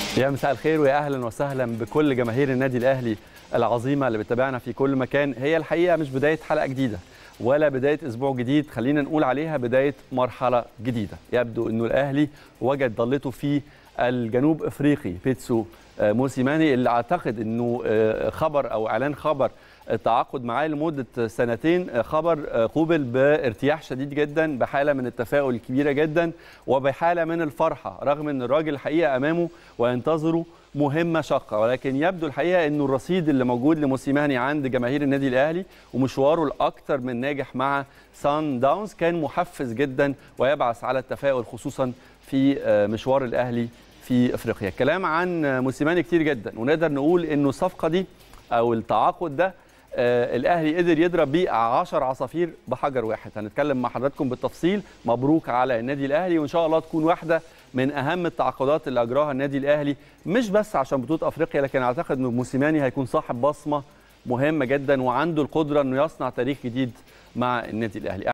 يا مساء الخير ويا اهلا وسهلا بكل جماهير النادي الاهلي العظيمه اللي بتتابعنا في كل مكان. هي الحقيقه مش بدايه حلقه جديده ولا بدايه اسبوع جديد، خلينا نقول عليها بدايه مرحله جديده. يبدو انه الاهلي وجد ضالته في الجنوب افريقي بيتسو موسيماني، اللي اعتقد انه خبر او اعلان خبر التعاقد معاه لمده سنتين خبر قوبل بارتياح شديد جدا، بحاله من التفاؤل الكبيره جدا وبحاله من الفرحه، رغم ان الراجل الحقيقه امامه وينتظره مهمه شاقه. ولكن يبدو الحقيقه انه الرصيد اللي موجود لموسيماني عند جماهير النادي الاهلي ومشواره الاكثر من ناجح مع سان داونز كان محفز جدا ويبعث على التفاؤل، خصوصا في مشوار الاهلي في افريقيا. الكلام عن موسيماني كتير جدا، ونقدر نقول انه الصفقه دي او التعاقد ده الاهلي قدر يضرب بيه 10 عصافير بحجر واحد. هنتكلم مع حضراتكم بالتفصيل. مبروك على النادي الاهلي، وان شاء الله تكون واحده من اهم التعاقدات اللي اجراها النادي الاهلي، مش بس عشان بطوله افريقيا، لكن اعتقد ان موسيماني هيكون صاحب بصمه مهمه جدا وعنده القدره انه يصنع تاريخ جديد مع النادي الاهلي.